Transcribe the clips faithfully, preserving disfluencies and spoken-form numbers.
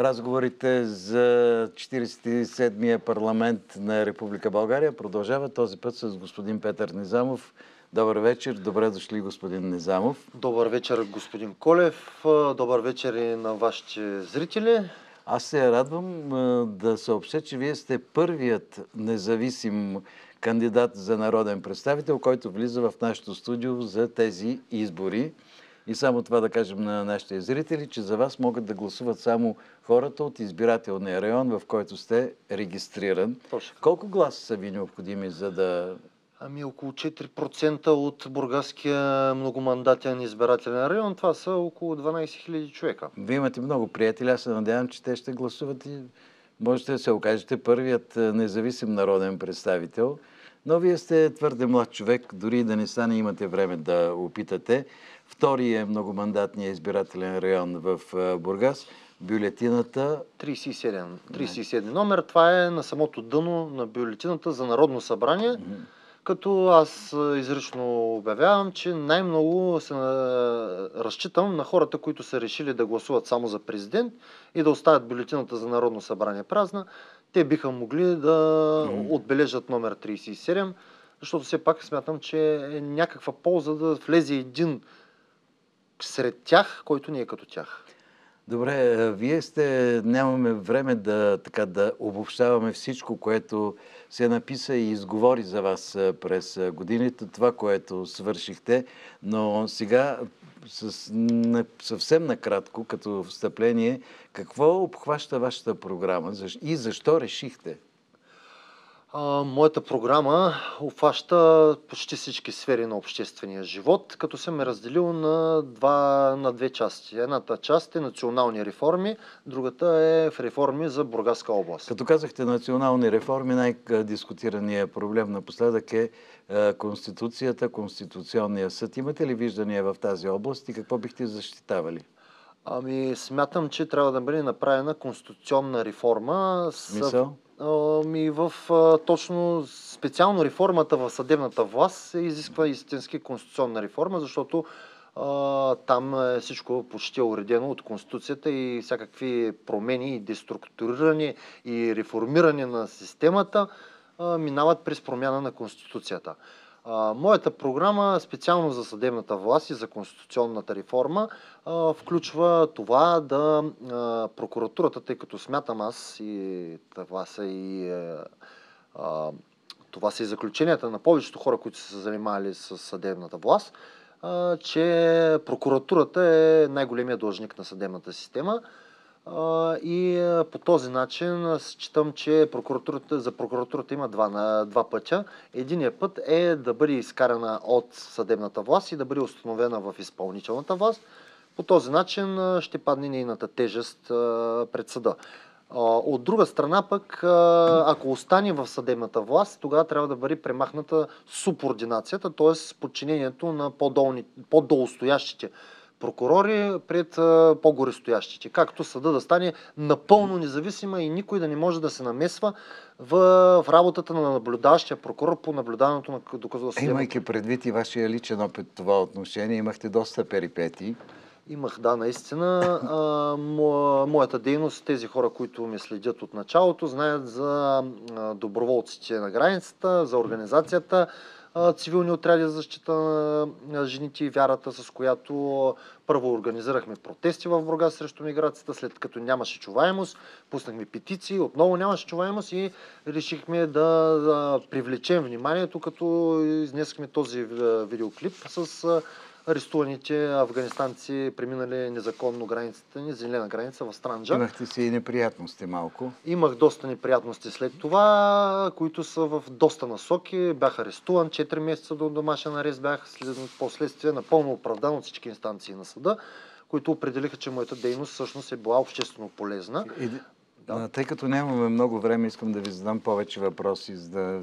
Разговорите за четиридесет и седмия парламент на Република България продължава този път с господин Петър Низамов. Добър вечер, добре дошли, господин Низамов. Добър вечер, господин Колев. Добър вечер и на вашите зрители. Аз се радвам да съобщя, че вие сте първият независим кандидат за народен представител, който влиза в нашото студио за тези избори. И само това да кажем на нашите зрители, че за вас могат да гласуват само хората от избирателния район, в който сте регистриран. Точно. Колко гласа са ви необходими, за да... Ами около четири процента от бургаския многомандатен избирателен район. Това са около дванадесет хиляди човека. Вие имате много приятели. Аз се надявам, че те ще гласуват и можете да се окажете първият независим народен представител. Но вие сте твърде млад човек, дори да не стане, имате време да опитате. Втори е многомандатният избирателен район в Бургас. Бюлетината... тридесет и седем. тридесет и седем номер. Това е на самото дъно на бюлетината за Народно събрание. Mm-hmm. Като аз изрично обявявам, че най-много се разчитам на хората, които са решили да гласуват само за президент и да оставят бюлетината за Народно събрание празна. Те биха могли да mm-hmm. отбележат номер тридесет и седем, защото все пак смятам, че е някаква полза да влезе един сред тях, който не е като тях. Добре, вие сте, нямаме време да, така, да обобщаваме всичко, което се написа и изговори за вас през годините, това, което свършихте, но сега с, съвсем накратко, като встъпление, какво обхваща вашата програма и защо решихте? А, моята програма обхваща почти всички сфери на обществения живот, като съм е разделил на, два, на две части. Едната част е национални реформи, другата е в реформи за Бургаска област. Като казахте национални реформи, най-дискутираният проблем напоследък е Конституцията, Конституционния съд. Имате ли виждания в тази област и какво бихте защитавали? Ами, смятам, че трябва да бъде направена конституционна реформа. Смисъл? Ми в а, точно специално реформата в съдебната власт се изисква истински конституционна реформа, защото а, там е всичко почти уредено от Конституцията и всякакви промени и деструктуриране и реформиране на системата а, минават през промяна на Конституцията. А, моята програма, специално за съдебната власт и за конституционната реформа, а, включва това да а, прокуратурата, тъй като смятам аз и това са и, а, това са и заключенията на повечето хора, които са се занимавали с съдебната власт, а, че прокуратурата е най-големият длъжник на съдебната система. Uh, и uh, по този начин uh, считам, че прокуратурата, за прокуратурата има два, на, два пътя. Единият път е да бъде изкарана от съдебната власт и да бъде установена в изпълнителната власт. По този начин uh, ще падне нейната тежест uh, пред съда. Uh, от друга страна пък, uh, ако остане в съдебната власт, тогава трябва да бъде премахната субординацията, т.е. подчинението на по-долустоящите прокурори пред по-горестоящите. Както съда да стане напълно независима и никой да не може да се намесва в, в работата на наблюдаващия прокурор по наблюдаването на доказателството. Имайки предвид и вашия личен опит в това отношение, имахте доста перипетии. Имах, да, наистина. А, мо, моята дейност, тези хора, които ме следят от началото, знаят за а, доброволците на границата, за организацията цивилни отряди за защита на жените и вярата, с която първо организирахме протести в Бургас срещу миграцията, след като нямаше чуваемост, пуснахме петиции, отново нямаше чуваемост и решихме да, да привлечем вниманието, като изнесахме този видеоклип с арестуваните афганистанци, преминали незаконно границата ни, зелена граница в Странджа. Имахте си и неприятности малко. Имах доста неприятности след това, които са в доста насоки. Бях арестуван, четири месеца до домашен арест бях, след последствие напълно оправдан от всички инстанции на съда, които определиха, че моята дейност всъщност е била обществено полезна. И... Да. Тъй като нямаме много време, искам да ви задам повече въпроси, за да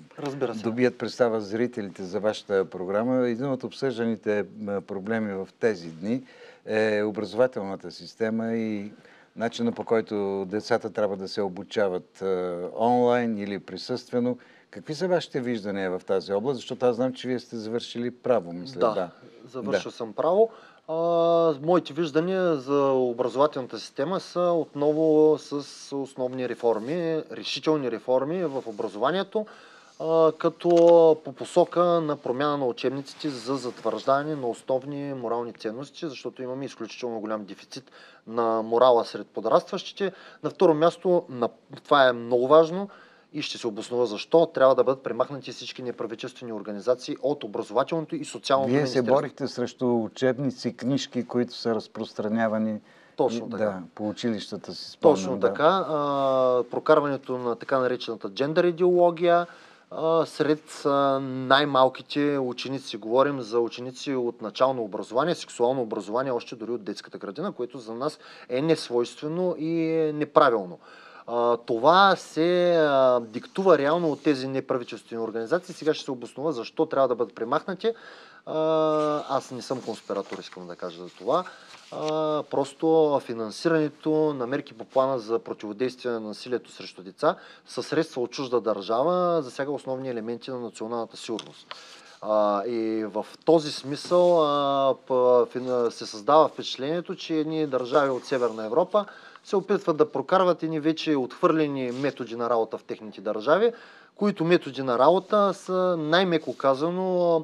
добият представа зрителите за вашата програма. Един от обсъжданите проблеми в тези дни е образователната система и начина, по който децата трябва да се обучават онлайн или присъствено. Какви са вашите виждания в тази област? Защото аз знам, че вие сте завършили право, мисля. Да, да. Завършил Да. съм право. А, моите виждания за образователната система са отново с основни реформи, решителни реформи в образованието, а, като по посока на промяна на учебниците за затвърждане на основни морални ценности, защото имаме изключително голям дефицит на морала сред подрастващите. На второ място, на, това е много важно, и ще се обоснова защо, трябва да бъдат премахнати всички неправителствени организации от образователното и социалното Вие се министерство. борихте срещу учебници, книжки, които са разпространявани Точно така. Да, по училищата си спомням. Точно да. така. А, прокарването на така наречената джендър идеология а, сред а, най-малките ученици. Говорим за ученици от начално образование, сексуално образование, още дори от детската градина, което за нас е несвойствено и е неправилно. А, това се а, диктува реално от тези неправителствени организации. Сега ще се обоснова защо трябва да бъдат премахнати. А, аз не съм конспиратор, искам да кажа за това. А, просто финансирането на мерки по плана за противодействие на насилието срещу деца със средства от чужда държава засяга основни елементи на националната сигурност. А, и в този смисъл а, пъ, се създава впечатлението, че едни държави от Северна Европа се опитват да прокарват едни вече отхвърлени методи на работа в техните държави, които методи на работа са най-меко казано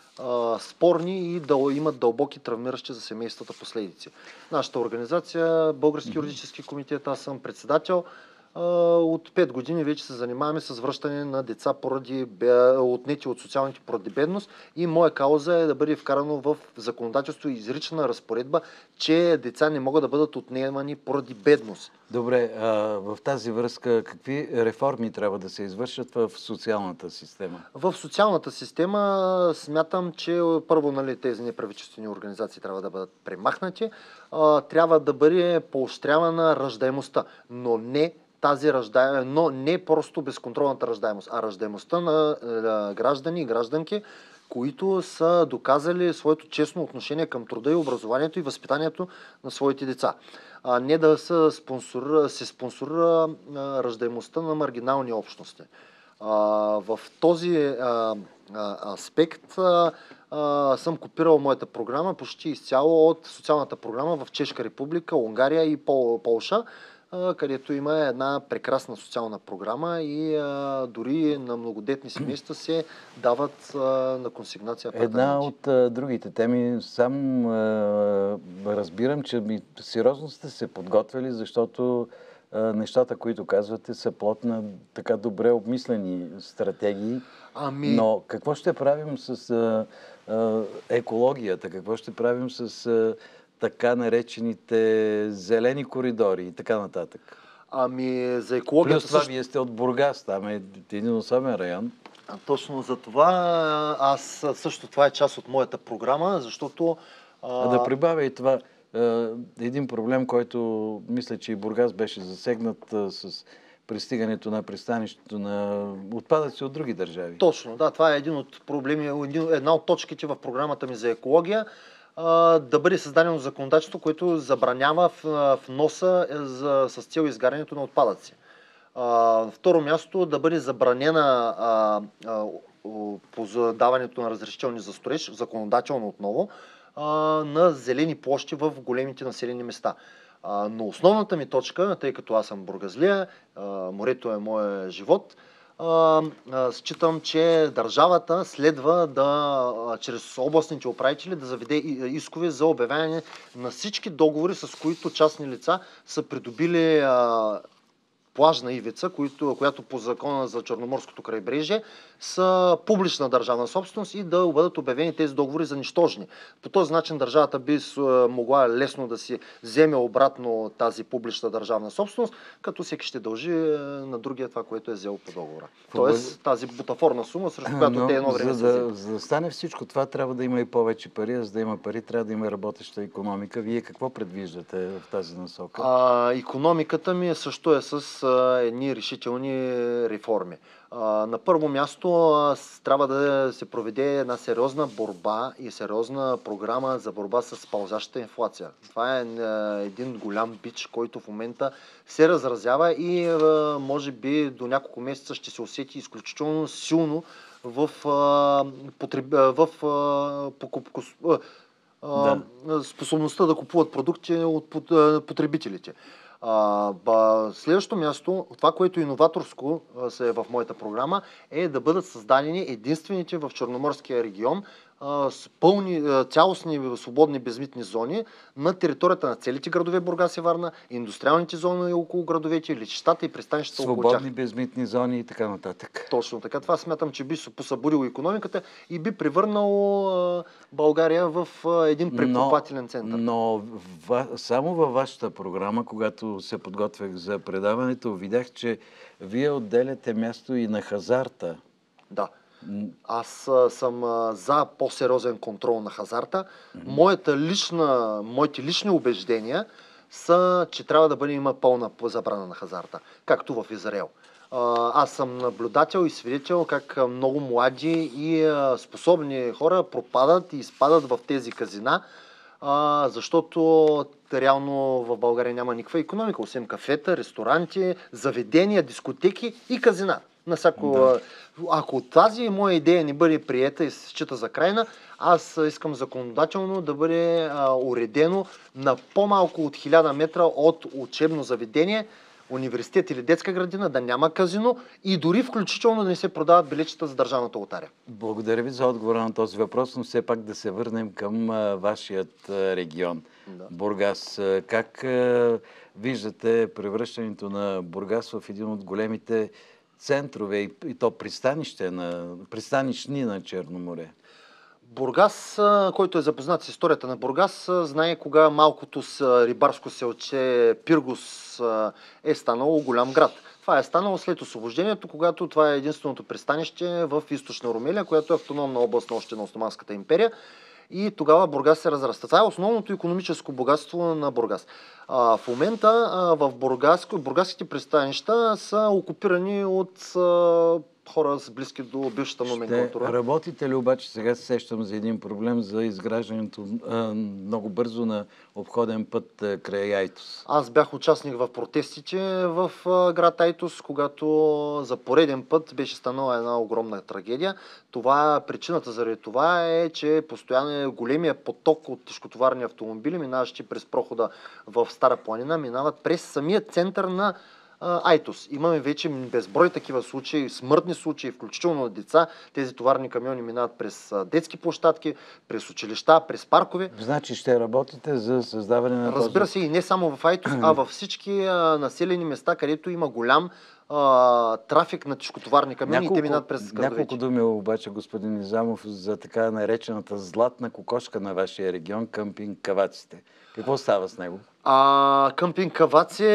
спорни и да имат дълбоки травмиращи за семействата последици. Нашата организация, Български юридически комитет, аз съм председател, от пет години вече се занимаваме с връщане на деца поради отнети от социалните поради бедност и моя кауза е да бъде вкарано в законодателство изрична разпоредба, че деца не могат да бъдат отнемани поради бедност. Добре, а в тази връзка какви реформи трябва да се извършат в социалната система? В социалната система смятам, че първо, нали, тези неправителствени организации трябва да бъдат премахнати, а, трябва да бъде поощрявана раждаемостта, но не тази раждаемост, но не просто безконтролната раждаемост, а раждаемостта на е, граждани и гражданки, които са доказали своето честно отношение към труда и образованието и възпитанието на своите деца. А не да се спонсорира, се спонсорира а, раждаемостта на маргинални общности. А, в този а, а, аспект а, а, съм копирал моята програма почти изцяло от социалната програма в Чешка република, Унгария и Пол, Полша, където има една прекрасна социална програма и а, дори на многодетни семейства се дават а, на консигнация апартаменти. Една от а, другите теми, сам а, разбирам, че ми сериозно сте се подготвили, защото а, нещата, които казвате, са плод на така добре обмислени стратегии. Ами... Но какво ще правим с а, а, екологията? Какво ще правим с а, така наречените зелени коридори и така нататък? Ами за екологията... Плюс това, също... вие сте от Бургас, там е един особен район. А, точно за това аз също това е част от моята програма, защото... А, да прибавя и това, един проблем, който мисля, че и Бургас беше засегнат с пристигането на пристанището на отпадъци от други държави. Точно, да, това е един от проблеми, една от точките в програмата ми за екология, да бъде създадено законодателство, което забранява вноса за, с цел изгарянето на отпадъци. На второ място да бъде забранена а, а, по задаването на разрешителни за строеж, законодателно отново, а, на зелени площи в големите населени места. А, но основната ми точка, тъй като аз съм бургазлия, а, морето е моя живот, а, а, считам, че държавата следва да, а, чрез областните управители, да заведе искове за обявяване на всички договори, с които частни лица са придобили а, плажна ивица, които, която по закона за Черноморското крайбрежие са публична държавна собственост и да бъдат обявени тези договори за нищожни. По този начин държавата би могла лесно да си вземе обратно тази публична държавна собственост, като всеки ще дължи на другия това, което е взел по договора. Тоест тази бутафорна сума, срещу която Но, те едно време за са взели. да, за да стане всичко това, трябва да има и повече пари, а за да има пари, трябва да има работеща икономика. Вие какво предвиждате в тази насока? А, икономиката ми също е с а, едни решителни реформи. А, на първо място а, трябва да се проведе една сериозна борба и сериозна програма за борба с пълзящата инфлация. Това е а, един голям бич, който в момента се разразява и а, може би до няколко месеца ще се усети изключително силно в, а, потреб... в а, покуп... а, Да. способността да купуват продукти от потребителите. А, ба, следващото място, това, което иноваторско се е в моята програма, е да бъдат създадени единствените в Черноморския регион а, с пълни, а, цялостни свободни безмитни зони на територията на целите градове Бургас и Варна, индустриалните зони около градовете, летищата и пристанищата около тях. Свободни безмитни зони и така нататък. Точно така. Това смятам, че би посъбудило икономиката и би превърнало а, България в а, един прекупвателен център. Но, но само във вашата програма, когато се подготвях за предаването, видях, че вие отделяте място и на хазарта. Да. Аз а, съм а, за по-сериозен контрол на хазарта. Mm-hmm. Моята лична, моите лични убеждения са, че трябва да бъде има пълна забрана на хазарта, както в Израел. А, аз съм наблюдател и свидетел как много млади и а, способни хора пропадат и изпадат в тези казина, а, защото реално в България няма никаква икономика, освен кафета, ресторанти, заведения, дискотеки и казина. На всяко, да. Ако тази моя идея не бъде приета и се счита за крайна, аз искам законодателно да бъде а, уредено на по-малко от хиляда метра от учебно заведение, университет или детска градина, да няма казино и дори включително да не се продават билетчета за държавната лотария. Благодаря ви за отговора на този въпрос, но все пак да се върнем към а, вашият а, регион. Да. Бургас. Как а, виждате превръщането на Бургас в един от големите центрове и, и то пристанище на, пристанищни на Черно море? Бургас, който е запознат с историята на Бургас, знае кога малкото с рибарско селче Пиргос е станало голям град. Това е станало след освобождението, когато това е единственото пристанище в източна Румелия, която е автономна област още на Османската империя. И тогава Бургас се разраста. Това е основното икономическо богатство на Бургас. А, в момента а, в Бургас, бургаските пристанища са окупирани от а, хора с близки до бившата номенклатура. Ще работите ли обаче, сега се сещам за един проблем за изграждането а, много бързо на обходен път а, край Айтос? Аз бях участник в протестите в а, град Айтос, когато за пореден път беше станала една огромна трагедия. Това, причината заради това е, че постоянно е големия поток от тежкотоварни автомобили, минаващи през прохода в Стара планина, минават през самия център на Айтос. Имаме вече безброй такива случаи, смъртни случаи, включително на деца. Тези товарни камиони минават през детски площадки, през училища, през паркове. Значи ще работите за създаване на този... Разбира се, и не само в Айтос, а във всички а, населени места, където има голям а, трафик на тежкотоварни камиони няколко, и те минават през градовете. Няколко думи обаче, господин Низамов, за така наречената златна кокошка на вашия регион, къмпинг Каваците. Какво става с него? А, къмпинг Каваци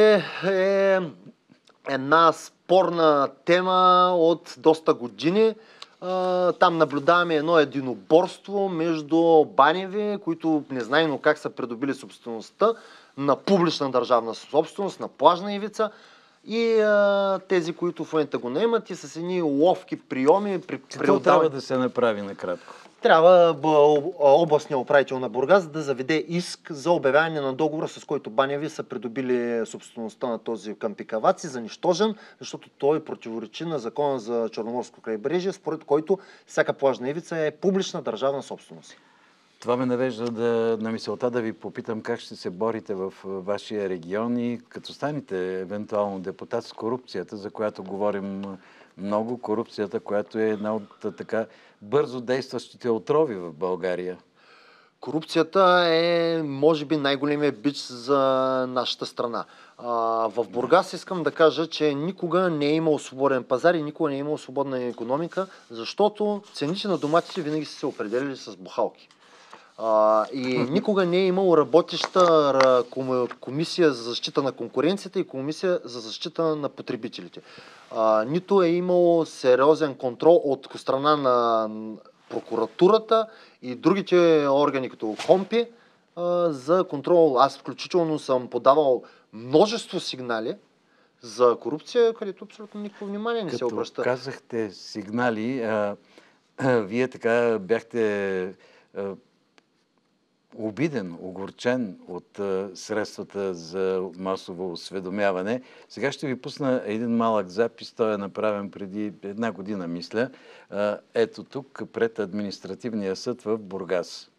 е една спорна тема от доста години. А, там наблюдаваме едно единоборство между баневи, които незнайно как са придобили собствеността на публична държавна собственост, на плажна ивица, и а, тези, които в момента го наемат и с едни ловки приеми. При, Какво трябва да се направи накратко? Трябва областният управител на Бургас да заведе иск за обявяване на договора, с който баневи са придобили собствеността на този къмпинг Каваци за нищожен, защото той противоречи на закона за Черноморско крайбрежие, според който всяка плажна ивица е публична държавна собственост. Това ме навежда да, на мисълта да ви попитам как ще се борите в вашия регион и като станете евентуално депутат с корупцията, за която говорим много, корупцията, която е една от така бързо действащите отрови в България. Корупцията е, може би, най-големия бич за нашата страна. А, в Бургас искам да кажа, че никога не е имал свободен пазар и никога не е имал свободна икономика, защото цените на доматите винаги са се определили с бухалки. А, и никога не е имало работеща комисия за защита на конкуренцията и комисия за защита на потребителите. А, нито е имало сериозен контрол от страна на прокуратурата и другите органи като КОМПИ а, за контрол. Аз включително съм подавал множество сигнали за корупция, където абсолютно никакво внимание не като се обръща. Казахте сигнали, а, а, вие така бяхте а, обиден, огорчен от а, средствата за масово осведомяване. Сега ще ви пусна един малък запис. Той е направен преди една година, мисля. А, ето тук, пред административния съд в Бургас.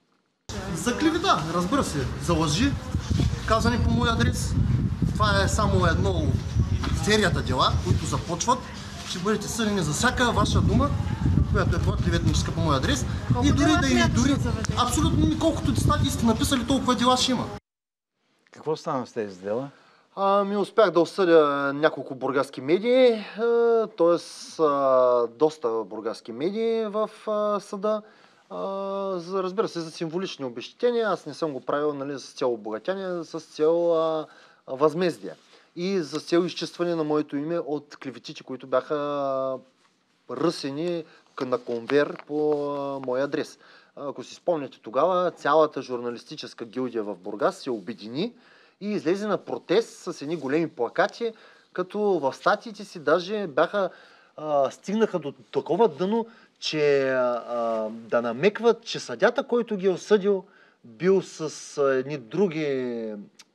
За клевета, разбира се, за лъжи, казани по мой адрес. Това е само едно от серията дела, които започват. Ще бъдете съдени за всяка ваша дума, която е била клеветническа по мой адрес. Колко и дори дела да и дори абсолютно колкото статии сте написали, толкова дела ще има. Какво стана с тези дела? Ами успях да осъдя няколко бургаски медии, т.е. доста бургаски медии в а, съда. А, за, разбира се, за символични обезщетения. Аз не съм го правил, нали, с цел обогатяние, с цел а, възмездие. И за цел изчистване на моето име от клеветите, които бяха ръсени на конвейер по а, мой адрес. Ако си спомняте, тогава цялата журналистическа гилдия в Бургас се обедини и излезе на протест с едни големи плакати, като в статиите си даже бяха, а, стигнаха до такова дъно, че а, да намекват, че съдята, който ги е осъдил, бил с а, едни други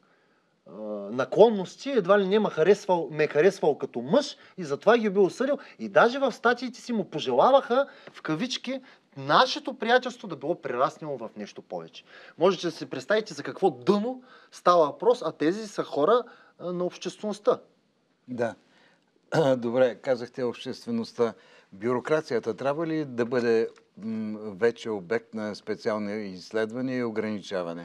а, наклонности, едва ли не ме харесвал, ме харесвал като мъж и затова ги бил осъдил. И даже в статиите си му пожелаваха, в кавички, нашето приятелство да било прераснало в нещо повече. Можете да си представите за какво дъно става въпрос, а тези са хора а, на обществеността. Да. Добре, казахте обществеността. Бюрокрацията трябва ли да бъде м, вече обект на специални изследвания и ограничаване?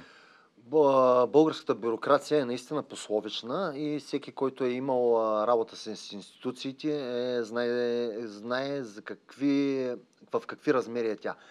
Българската бюрокрация е наистина пословична и всеки, който е имал работа с институциите, е, знае, знае за какви, в какви размери е тя.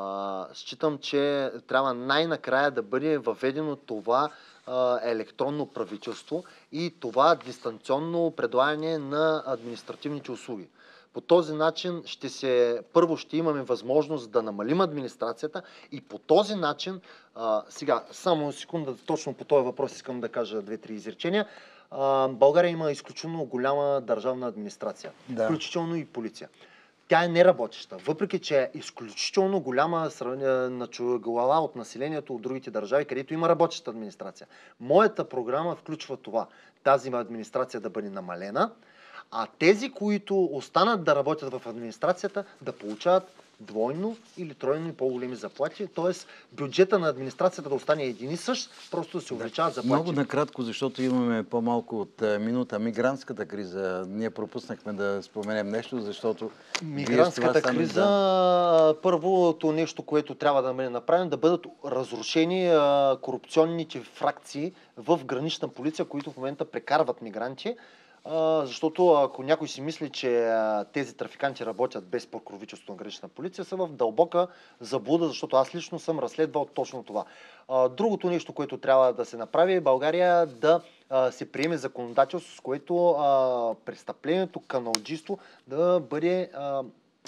А, считам, че трябва най-накрая да бъде въведено това а, електронно правителство и това дистанционно предлагане на административните услуги. По този начин ще се, първо ще имаме възможност да намалим администрацията и по този начин, а, сега, само секунда, точно по този въпрос искам да кажа две-три изречения. А, България има изключително голяма държавна администрация, Да. включително и полиция. Тя е неработеща, въпреки че е изключително голяма на глава от населението от другите държави, където има работеща администрация. Моята програма включва това, тази администрация да бъде намалена, а тези, които останат да работят в администрацията, да получават двойно или тройно и по-големи заплати, т.е. бюджета на администрацията да остане един и същ, просто да се увеличават заплати. Много накратко, защото имаме по-малко от минута. Мигрантската криза. Ние пропуснахме да споменем нещо, защото... Мигрантската криза, да... първото нещо, което трябва да бъде направено, да бъдат разрушени а, корупционните фракции в гранична полиция, които в момента прекарват мигранти. Uh, защото ако някой си мисли, че uh, тези трафиканти работят без покровителство на гранична полиция, са в дълбока заблуда, защото аз лично съм разследвал точно това. Uh, другото нещо, което трябва да се направи, е България да uh, се приеме законодателство, с което uh, престъплението каналджийство да бъде uh,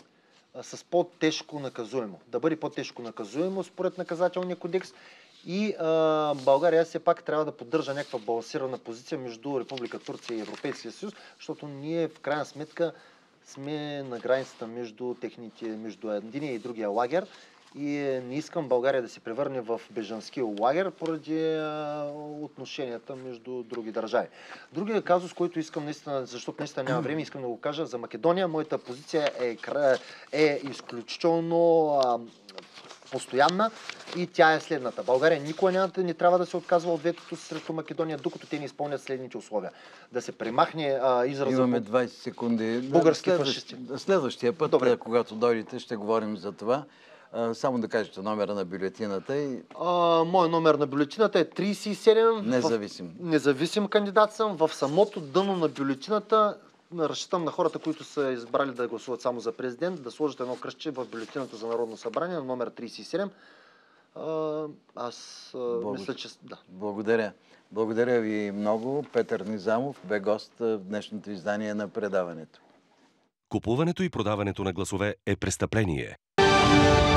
с по-тежко наказуемо. Да бъде по-тежко наказуемо според наказателния кодекс. И а, България все пак трябва да поддържа някаква балансирана позиция между Република Турция и Европейския съюз, защото ние в крайна сметка сме на границата между техните, между единия и другия лагер и не искам България да се превърне в бежански лагер поради а, отношенията между други държави. Другия казус, който искам наистина, защото наистина няма време, искам да го кажа за Македония. Моята позиция е, е изключително а, постоянна и тя е следната. България никога няма, не трябва да се отказва от ветото срещу Македония, докато те не изпълнят следните условия. Да се премахне а, израза... Имаме двайсет секунди. Български Следващ, фашисти. Следващия път, Добре. когато дойдете, ще говорим за това. А, само да кажете номера на бюлетината и... А, мой номер на бюлетината е трийсет и седем. Независим. В... Независим кандидат съм. В самото дъно на бюлетината разчитам на хората, които са избрали да гласуват само за президент, да сложат едно кръстче в бюлетината за Народно събрание на номер трийсет и седем. А, аз а, мисля, че... Да. Благодаря. Благодаря ви много. Петър Низамов бе гост в днешното издание на предаването. Купуването и продаването на гласове е престъпление.